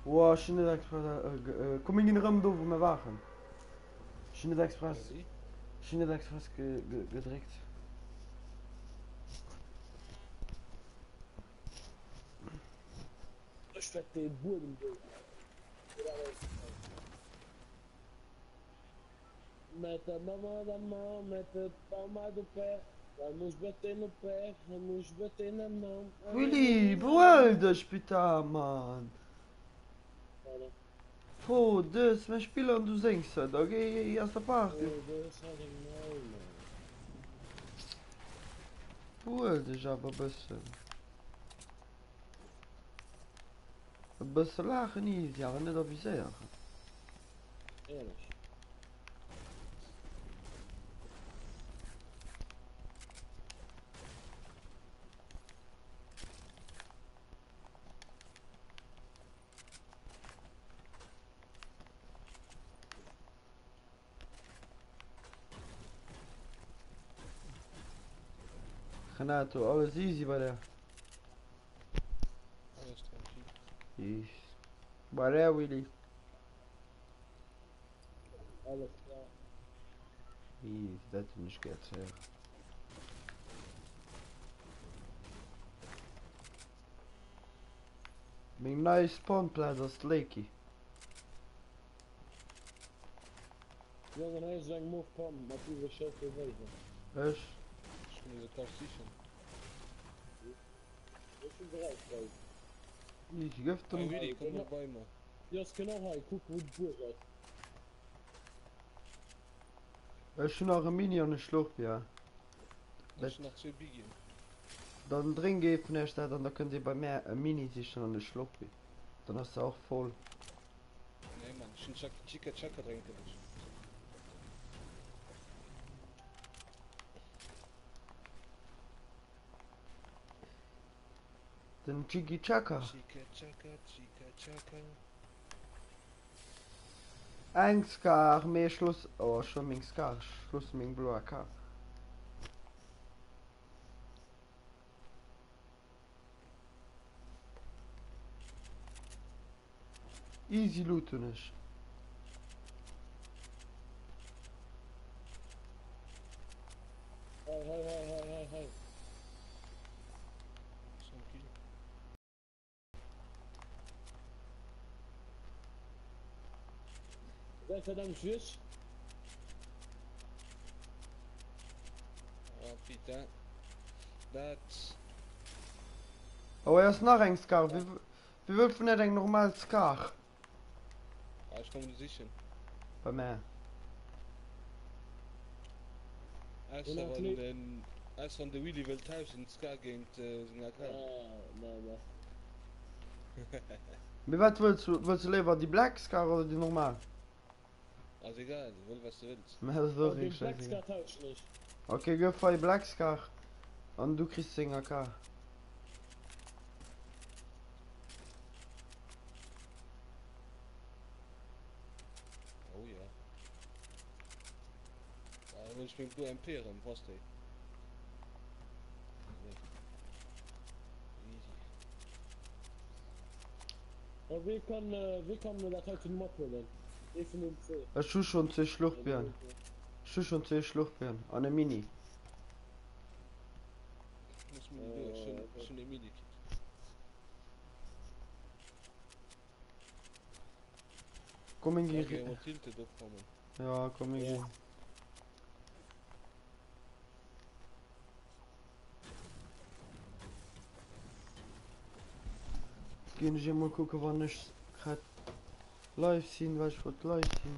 Oh, Schneider Express, komm in den Raum, da wo wir waren. Schneider Express, Ready? Schneider Express gedrückt. Ich werde den Boden durch. Met a mama da mão, met a palma do pé. Vamos bater no pé, vamos bater na mão. Willi, beruhig bitte, Mann. Das, wir spielen und du singst, da geh ich aus der Party. Oh, das hat ich mal, Mann. Beruhig dich aber ein bisschen. Ein bisschen lachen easy, aber nicht aviseren. Ehrlich. Renato, alles easy bei der. Alles tranquil. Ich. Bei der, Willi. Alles klar. Easy, das nicht geht sehr. Mein neues Spawnplatz ist Lakey. Jongen, hij is zijn move van, maar die was zo veel wezen. Echt? Ich bin in der Constitution. Ich bin bereit, Freund. Ich gebe Hey, dem. Willi, komm mal bei mir. Ja, ist genau, hey, guck, wo die Burg ist. Ich schon noch ein Mini an den Schlucht, ja. Das ist noch 2 Biggie. Dann drin geht von der Stadt und da könnt ihr bei mir ein Mini sich an den Schlucht. Dann hast du auch voll. Nee, Mann, ich bin Chica Chaka trinken. Den Chiki Chaka. Chica Chaka. Ein Skar, mehr Schluss. Oh, schon mein Skar. Schluss mit Blue AK. Easy looten ist. Hey. Tranquil. Seid ihr dann Fisch? Oh, Peter. That's... Oh, er ist noch ein Skar. Wie wird von der ein normal Skar? Ah, ich komme sicher. Bei mir. Als van de Willy wil thuis in het Ska Game zijn elkaar. Nee. Wie weit willst du lieber die Black Scar oder die normal? Also egal, wil was du willst. Mir ist so richtig scheiße. Okay, geh für die Black Scar. Und du kriegst den AK. Oh ja. Da will ich mit du Imperium, was du? Wie kann man das heute noch machen? Ich schuss schon 2 Schluchtbeeren. An der Mini. Muss man schon eine Mini. Komm in die. Ja, komm in die. Gehen wir mal gucken, wann ich gerade live sehen, was ich wollte live sehen.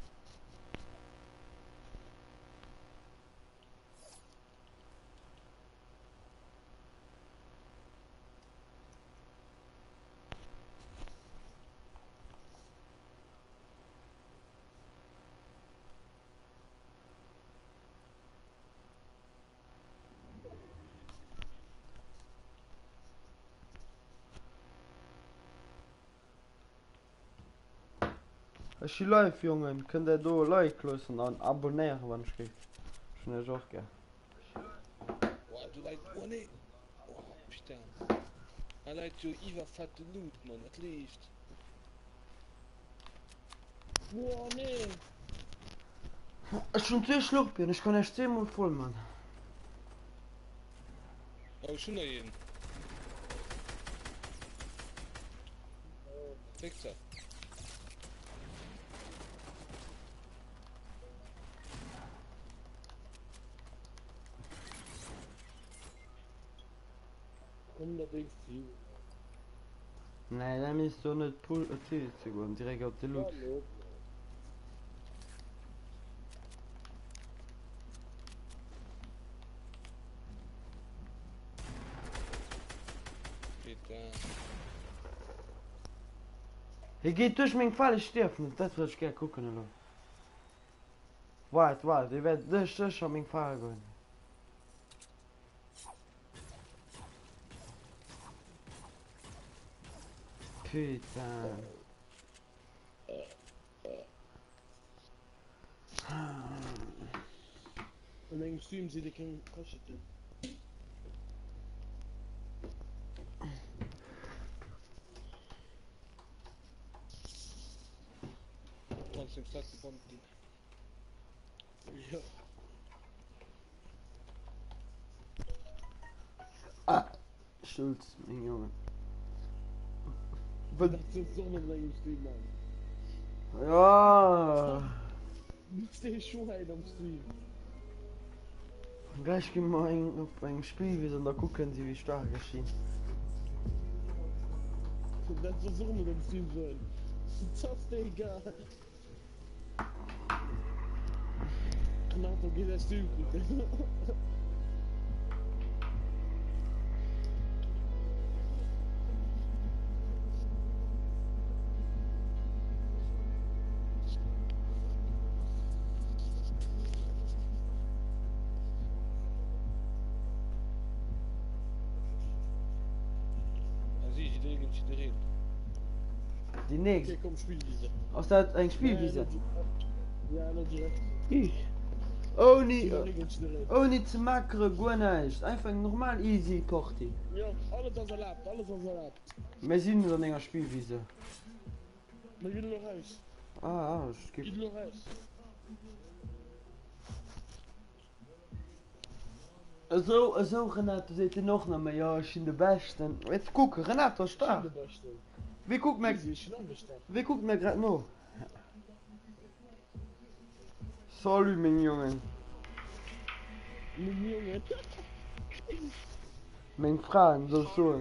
Ich bin live, Jungen. Könnt ihr da Like lassen und abonnieren, wenn ich gehe. Schon nicht auch gerne. Wow, du like, oh nee. Oh, putain. I like your Eva fat loot, man, at least. Boah, nee. Schon 2 Schluckbier, ich kann erst 10 Mal voll, Mann. Oh, schon noch jeden. Fixer. Komm, da denkst du. Nee, dann ist so nicht Pool erzählt zu gehen, direkt auf die Lux. Hallo. Bitte. Hier geht durch meinen Fall, ich sterbe nicht, das würde ich gerne gucken, oder? Warte, ich werde durch an meinen Fall gehen. Putain. Und dann streamen sie die kein Koschete. Kannst du im Stadt gefunden. Ja. Ah, Schulz, mein Junge. Das ist so eine lange Stream, Mann. Ja. Du stehst schon ein am Stream. Gleich gehen wir auf ein Spiel, wie da gucken sie, wie stark es ist. Das ist so eine am Stream sein. Das ist dir egal. Renato, geht der Stream, bitte. Also ich drehe nicht reden. Die nächste. Okay, komm, spiel diese. Aus der ein Spielwiese. Ja, nicht direkt. Ich. Ohne, Ja, ohne zu makere, gar nicht. Einfach normal easy Party. alles was erlaubt, alles was erlaubt. Wir sind in einer Spielwiese. Wir gehen noch raus. Ich Gehen gebe. noch raus. So, Renato, seht ihr noch mal, ja, ich bin der Beste. Jetzt guck, Renato, stark. Wie guckt mir, wie guckt mir gerade noch? Salut, mein Junge. Mein Junge. Mein Fragen, so so.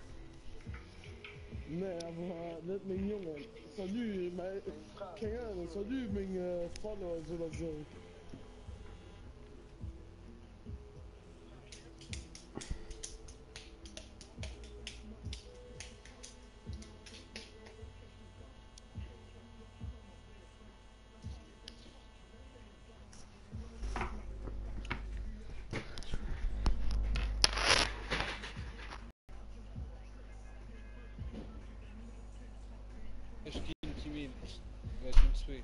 Nee, aber nicht mein Junge. Salut, mein... Keine Ahnung, salut, mein Followers oder so. Ich gehe in Team 2.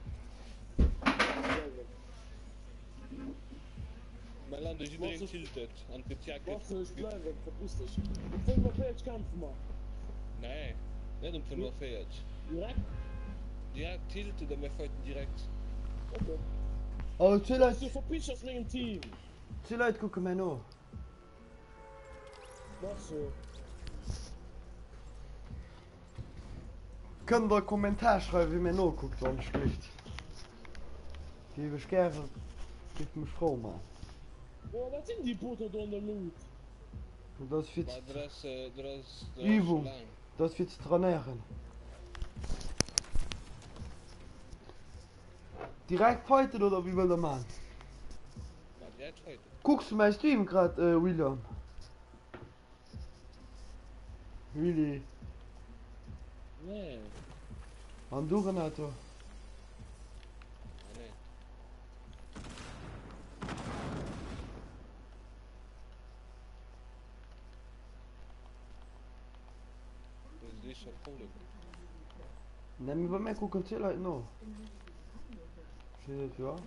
Mein Land ist übrigens tiltet. An Bezirk. Was soll ich bleiben? Verpiss dich. Ich will noch Page kämpfen machen. Nein, nicht um 5 Uhr fährt. Direkt? Direkt tiltet, dann wir fighten direkt. Okay. Oh, zu Du Leute, verpiss dich aus meinem Team. gucken mir noch. Was so? Könnt ihr Kommentar schreiben, wie mir noch guckt, wenn ich spricht. Die ich gerne, gibt mich froh, Mann. Boah, was sind die Butter da in der Loot? Und das wird, Maar er is Übung. lang. das wird trainieren. Direkt heute oder wie will der Mann? Maar direct fighten. Guckst du mein Stream gerade, William? Really? Nee. Wann du, Renato? Ah, nee. Dat is zo cool. Nimm über mir gucken, zu Leute noch. Steht das, ja?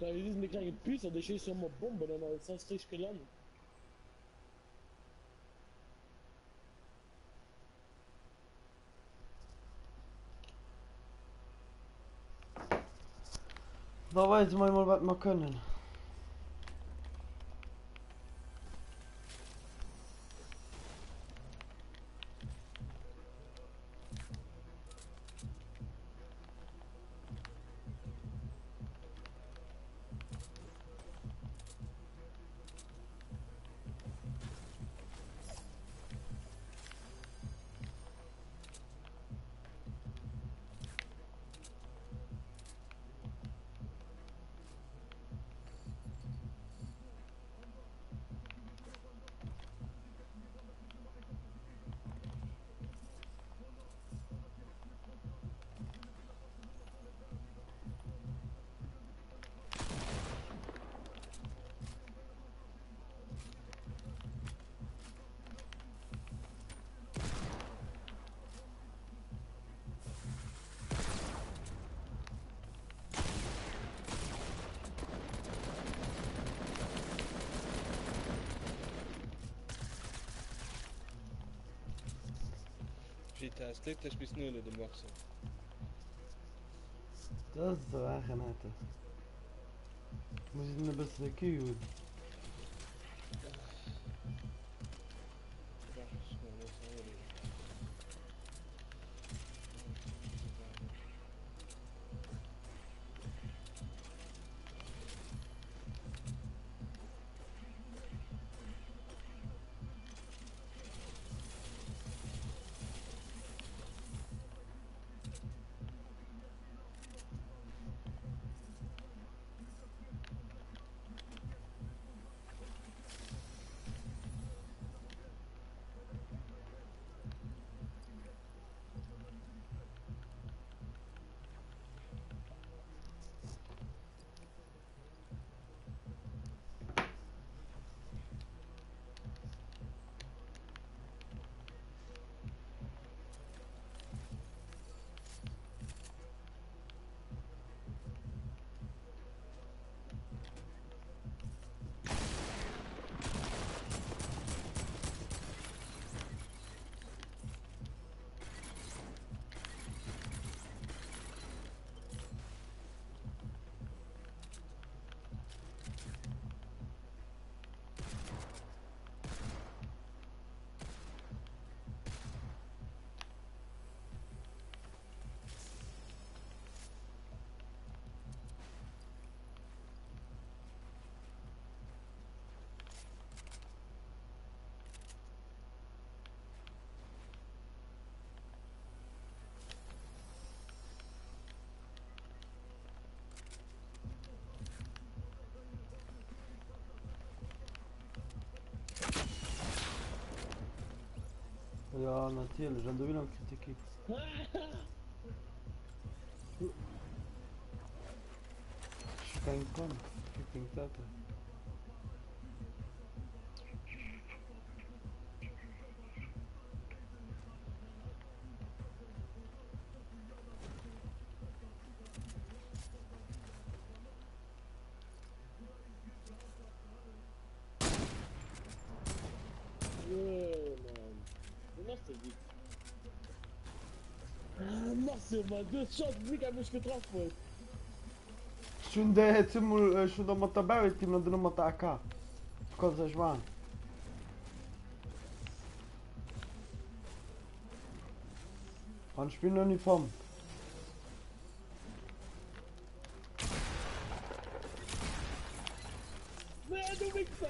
Da ist eine kleine Piste, da schießt du mal Bomben und alles hast richtig gelandet. Da weiß man mal, was wir können. GTA ist elektrisch bis 0 de Maxim. Das ist doch echt nett. Muss ich ein bisschen kühlen. Ja, natürlich, wenn du wieder Kritik gibst. Ich kann kommen, ich bin klar. Mann. Du machst das nicht. Mach's dir mal, du hast schon nicht an mich getroffen. Schon der hat mal schon da mit dabei, die man dann mit der AK. Du kannst es machen. Und ich bin noch nicht vom. Nee, du Wichser!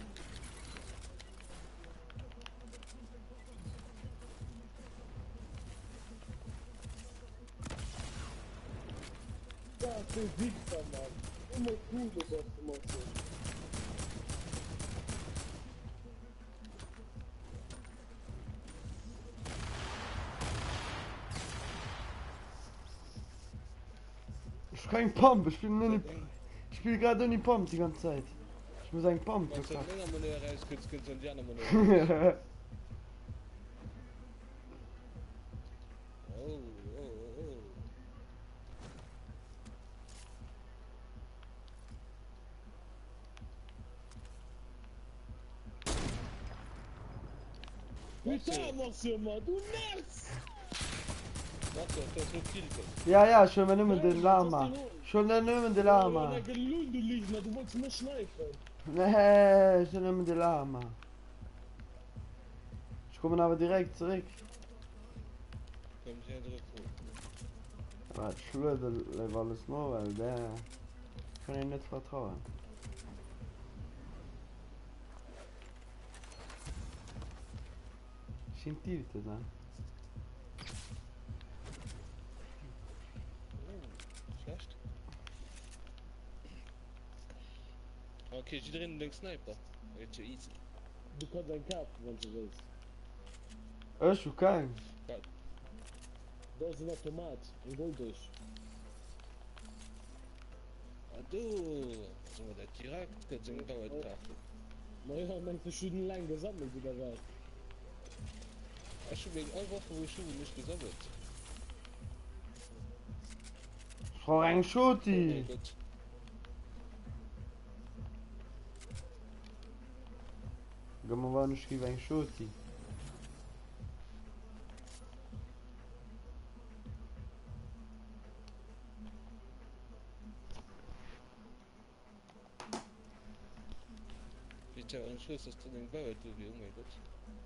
Ja, du Wichser, Mann. Immer cool, das hast du mal so. Ich kann Pump, ich spiele nur nicht. Ich spiele gerade nur nicht Pump die ganze Zeit. Ich muss einen Pump Was bekommen. länger Manöver rauskriegst, kannst du an die anderen Manöver. Oh, oh, oh. Putain, Marcel, Mann, du nervst! Warte, das wird Tilke. Ja, schon mal nimmer den Lama. Schon nimmer den Lama. Ja, gelungen, du liegst, du wolltest mich schneiden. Nee, schon nimmer den Lama. Ich komme aber direkt zurück. Komm ich zurück. Aber ich schlöde alles nur, weil der kann ich nicht vertrauen. Scientifico, ne? Schlecht. Okay, ich drin den Sniper. Jetzt easy. Du kannst dein Cap, wenn du willst. Ich kein. Da ist ein Automat, ein Goldisch. Ah du, so der direkt gezogen Bauertafel. Naja, man verschieden lang gesammelt wieder was. Ach schon wegen einer Woche, wo ich schon nicht gesammelt. Frau ein Oh Schutti. mein Gott. Gehen wir mal nicht ein Schutti. Ich habe einen Schuss, dass du den Bauertafel, oh mein Gott.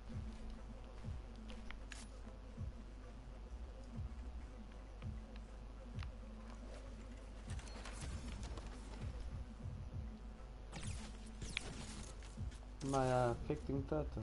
Naja, fick den Tata.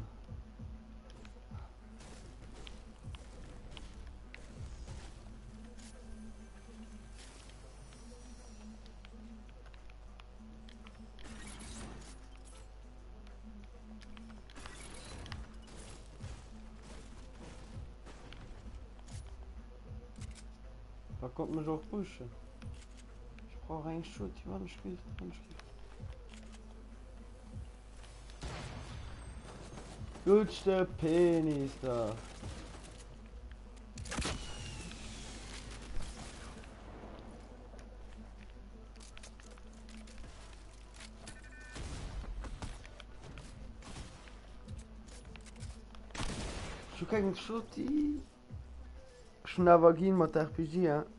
Da kommt mich auch pushen. Ich brauche einen Schutt, wann ich spiele, Lutsch Penis da. Ich habe keinen Schutti. Ich habe Vagin mit RPG, ja.